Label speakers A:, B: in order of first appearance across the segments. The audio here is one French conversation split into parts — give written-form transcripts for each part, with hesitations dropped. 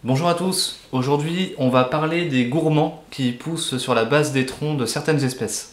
A: Bonjour à tous, aujourd'hui on va parler des gourmands qui poussent sur la base des troncs de certaines espèces.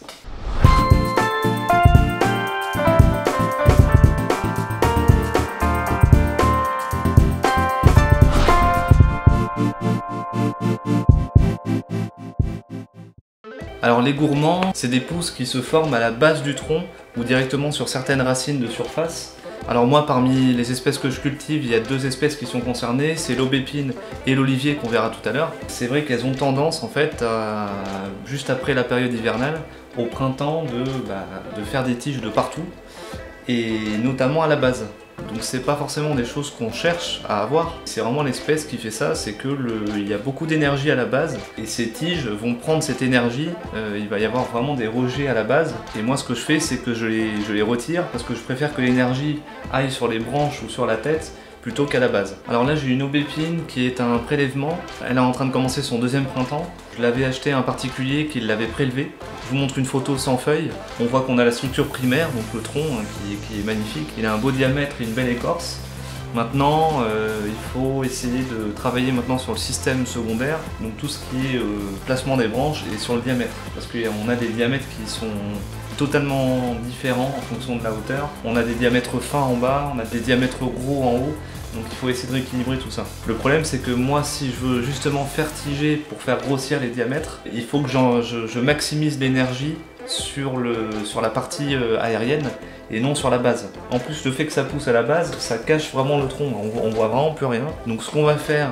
A: Alors les gourmands, c'est des pousses qui se forment à la base du tronc ou directement sur certaines racines de surface. Alors moi, parmi les espèces que je cultive, il y a deux espèces qui sont concernées, c'est l'aubépine et l'olivier qu'on verra tout à l'heure. C'est vrai qu'elles ont tendance en fait, juste après la période hivernale, au printemps, de faire des tiges de partout, et notamment à la base. Donc c'est pas forcément des choses qu'on cherche à avoir, c'est vraiment l'espèce qui fait ça, c'est que il y a beaucoup d'énergie à la base, et ces tiges vont prendre cette énergie, il va y avoir vraiment des rejets à la base, et moi ce que je fais c'est que je les retire, parce que je préfère que l'énergie aille sur les branches ou sur la tête, plutôt qu'à la base. Alors là j'ai une aubépine qui est un prélèvement, elle est en train de commencer son deuxième printemps. Je l'avais acheté à un particulier qui l'avait prélevé. Je vous montre une photo sans feuilles. On voit qu'on a la structure primaire, donc le tronc qui est magnifique. Il a un beau diamètre et une belle écorce. Maintenant, il faut essayer de travailler maintenant sur le système secondaire, donc tout ce qui est placement des branches et sur le diamètre. Parce qu'on a des diamètres qui sont totalement différents en fonction de la hauteur. On a des diamètres fins en bas, on a des diamètres gros en haut, donc il faut essayer de rééquilibrer tout ça. Le problème c'est que moi, si je veux justement faire tiger pour faire grossir les diamètres, il faut que je maximise l'énergie sur la partie aérienne et non sur la base. En plus, le fait que ça pousse à la base, ça cache vraiment le tronc, on voit vraiment plus rien. Donc ce qu'on va faire,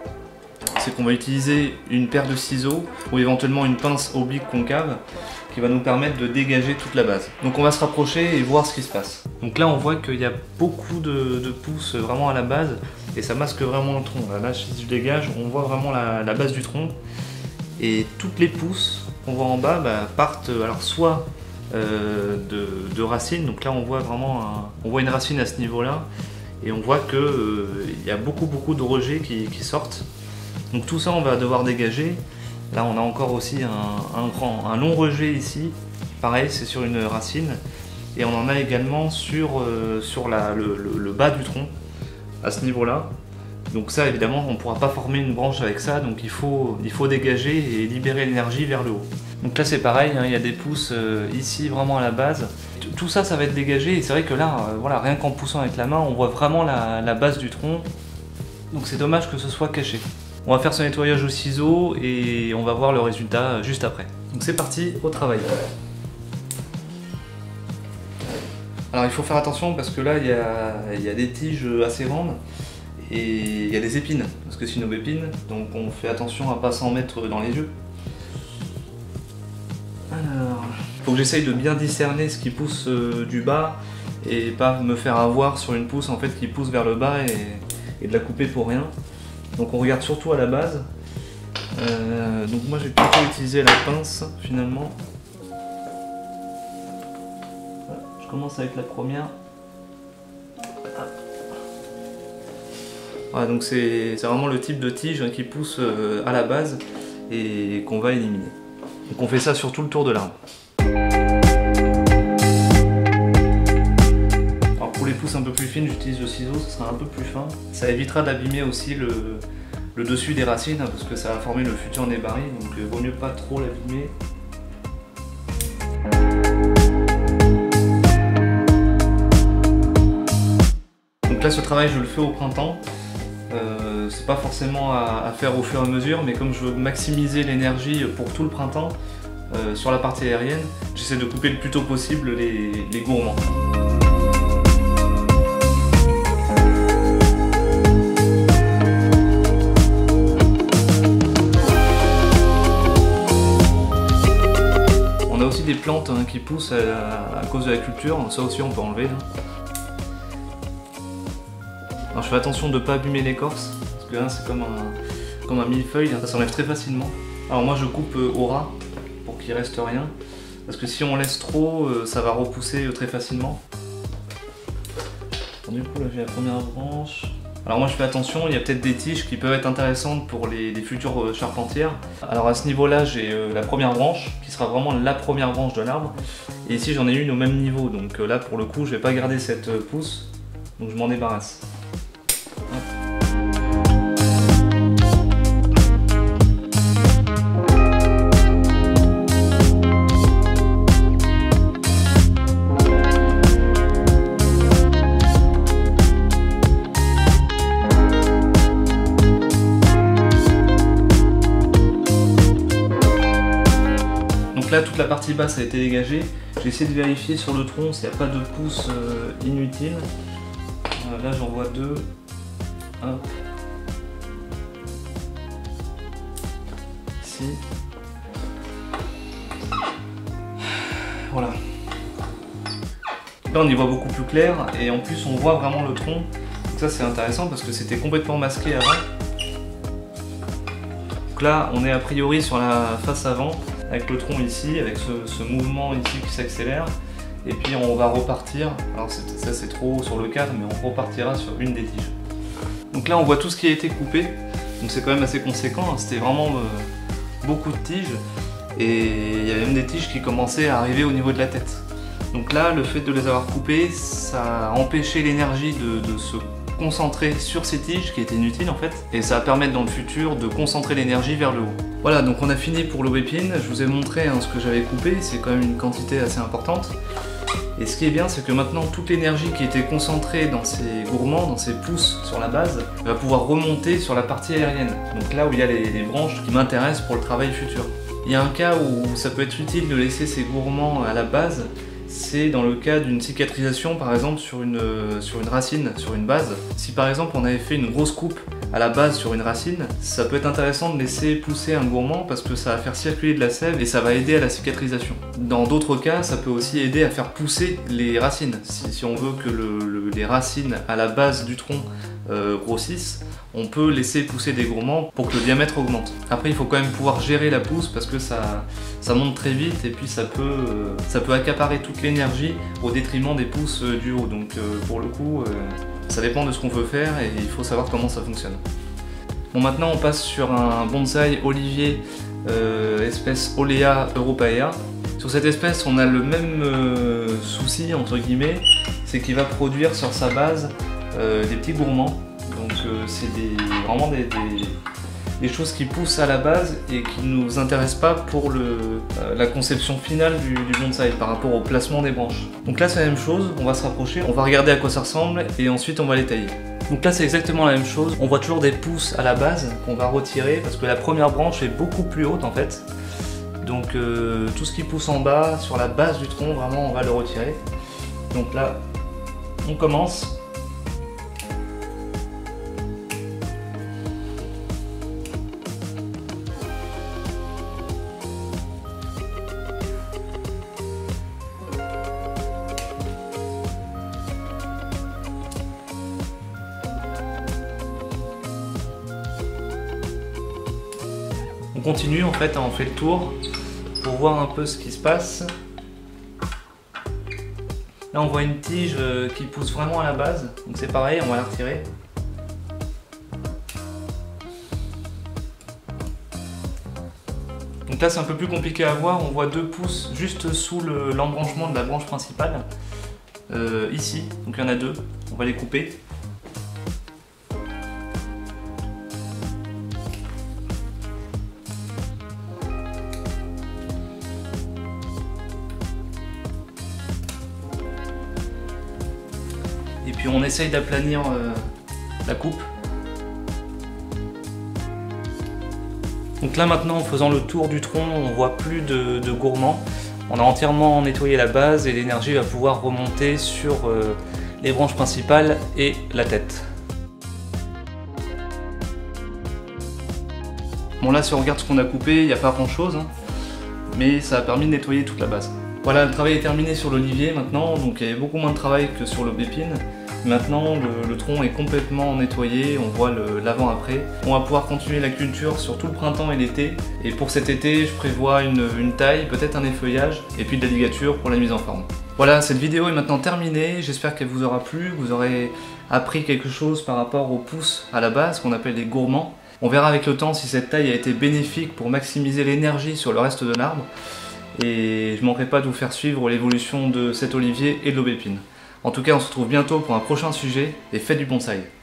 A: c'est qu'on va utiliser une paire de ciseaux ou éventuellement une pince oblique concave qui va nous permettre de dégager toute la base. Donc on va se rapprocher et voir ce qui se passe. Donc là on voit qu'il y a beaucoup de pousses vraiment à la base et ça masque vraiment le tronc. Là si je dégage, on voit vraiment la base du tronc et toutes les pousses qu'on voit en bas partent alors soit de racines. Donc là on voit vraiment une racine à ce niveau là et on voit que il y a beaucoup de rejets qui sortent. Donc tout ça on va devoir dégager. Là on a encore aussi un long rejet ici, pareil c'est sur une racine, et on en a également sur le bas du tronc, à ce niveau là. Donc ça évidemment on ne pourra pas former une branche avec ça, donc il faut dégager et libérer l'énergie vers le haut. Donc là c'est pareil, il y a des pousses ici vraiment à la base. Tout ça va être dégagé, et c'est vrai que là, voilà, rien qu'en poussant avec la main, on voit vraiment la base du tronc, donc c'est dommage que ce soit caché. On va faire ce nettoyage au ciseau et on va voir le résultat juste après. Donc c'est parti, au travail. Alors il faut faire attention parce que là il y a des tiges assez grandes et il y a des épines, parce que c'est une aubépine, donc on fait attention à ne pas s'en mettre dans les yeux. Alors, il faut que j'essaye de bien discerner ce qui pousse du bas et pas me faire avoir sur une pousse en fait qui pousse vers le bas et de la couper pour rien. Donc on regarde surtout à la base. Donc moi j'ai plutôt utilisé la pince finalement. Voilà, je commence avec la première. Voilà, donc c'est vraiment le type de tige qui pousse à la base et qu'on va éliminer. Donc on fait ça sur tout le tour de l'arbre. Pour les pousses un peu plus fines, j'utilise le ciseau, ce sera un peu plus fin. Ça évitera d'abîmer aussi le dessus des racines, parce que ça va former le futur nébari, donc il vaut mieux pas trop l'abîmer. Donc là ce travail je le fais au printemps, c'est pas forcément à faire au fur et à mesure, mais comme je veux maximiser l'énergie pour tout le printemps, sur la partie aérienne, j'essaie de couper le plus tôt possible les gourmands. Des plantes qui poussent à cause de la culture, ça aussi on peut enlever. Alors je fais attention de ne pas abîmer l'écorce, parce que là c'est comme un millefeuille, ça s'enlève très facilement. Alors moi je coupe au ras pour qu'il reste rien, parce que si on laisse trop, ça va repousser très facilement. Alors, du coup là j'ai la première branche. Alors moi je fais attention, il y a peut-être des tiges qui peuvent être intéressantes pour les futures charpentières. Alors à ce niveau-là j'ai la première branche, qui sera vraiment la première branche de l'arbre. Et ici j'en ai une au même niveau, donc là pour le coup je vais pas garder cette pousse, donc je m'en débarrasse. Hop. Donc là, toute la partie basse a été dégagée. J'ai essayé de vérifier sur le tronc s'il n'y a pas de pousses inutiles. Là, j'en vois deux. Hop. Ici. Voilà. Là, on y voit beaucoup plus clair et en plus, on voit vraiment le tronc. Donc ça, c'est intéressant parce que c'était complètement masqué avant. Donc là, on est a priori sur la face avant avec le tronc ici, avec ce mouvement ici qui s'accélère. Et puis on va repartir, alors ça c'est trop haut sur le cadre, mais on repartira sur une des tiges. Donc là on voit tout ce qui a été coupé, donc c'est quand même assez conséquent, hein. C'était vraiment beaucoup de tiges, et il y avait même des tiges qui commençaient à arriver au niveau de la tête. Donc là, le fait de les avoir coupées, ça a empêché l'énergie de se concentrer sur ces tiges qui étaient inutiles en fait, et ça va permettre dans le futur de concentrer l'énergie vers le haut. Voilà, donc on a fini pour l'aubépine. Je vous ai montré ce que j'avais coupé, c'est quand même une quantité assez importante. Et ce qui est bien, c'est que maintenant toute l'énergie qui était concentrée dans ces gourmands, dans ces pousses sur la base, va pouvoir remonter sur la partie aérienne. Donc là où il y a les branches qui m'intéressent pour le travail futur. Il y a un cas où ça peut être utile de laisser ces gourmands à la base, c'est dans le cas d'une cicatrisation par exemple sur une racine, sur une base. Si par exemple on avait fait une grosse coupe à la base sur une racine, ça peut être intéressant de laisser pousser un gourmand parce que ça va faire circuler de la sève et ça va aider à la cicatrisation. Dans d'autres cas, ça peut aussi aider à faire pousser les racines. Si on veut que les racines à la base du tronc grossissent, on peut laisser pousser des gourmands pour que le diamètre augmente. Après, il faut quand même pouvoir gérer la pousse parce que ça monte très vite et puis ça peut accaparer toute l'énergie au détriment des pousses du haut. Donc pour le coup, ça dépend de ce qu'on veut faire et il faut savoir comment ça fonctionne. Bon, maintenant on passe sur un bonsaï olivier espèce Olea europaea. Sur cette espèce, on a le même souci entre guillemets, c'est qu'il va produire sur sa base des petits gourmands. Donc c'est vraiment des choses qui poussent à la base et qui ne nous intéressent pas pour la conception finale du bonsaï par rapport au placement des branches. Donc là c'est la même chose, on va se rapprocher, on va regarder à quoi ça ressemble et ensuite on va les tailler. Donc là c'est exactement la même chose, on voit toujours des pousses à la base qu'on va retirer parce que la première branche est beaucoup plus haute en fait. Donc tout ce qui pousse en bas, sur la base du tronc, vraiment on va le retirer. Donc là on commence. On continue en fait, on fait le tour pour voir un peu ce qui se passe. Là on voit une tige qui pousse vraiment à la base, donc c'est pareil, on va la retirer. Donc là c'est un peu plus compliqué à voir, on voit deux pousses juste sous l'embranchement de la branche principale, ici, donc il y en a deux, on va les couper. Et puis on essaye d'aplanir la coupe. Donc là maintenant en faisant le tour du tronc, on voit plus de gourmands. On a entièrement nettoyé la base et l'énergie va pouvoir remonter sur les branches principales et la tête. Bon là si on regarde ce qu'on a coupé, il n'y a pas grand chose, hein, mais ça a permis de nettoyer toute la base. Voilà, le travail est terminé sur l'olivier maintenant, donc il y avait beaucoup moins de travail que sur l'aubépine. Maintenant, le tronc est complètement nettoyé, on voit l'avant-après. On va pouvoir continuer la culture sur tout le printemps et l'été. Et pour cet été, je prévois une taille, peut-être un effeuillage, et puis de la ligature pour la mise en forme. Voilà, cette vidéo est maintenant terminée. J'espère qu'elle vous aura plu, que vous aurez appris quelque chose par rapport aux pousses à la base, qu'on appelle les gourmands. On verra avec le temps si cette taille a été bénéfique pour maximiser l'énergie sur le reste de l'arbre. Et je ne manquerai pas de vous faire suivre l'évolution de cet olivier et de l'aubépine. En tout cas, on se retrouve bientôt pour un prochain sujet et faites du bonsaï.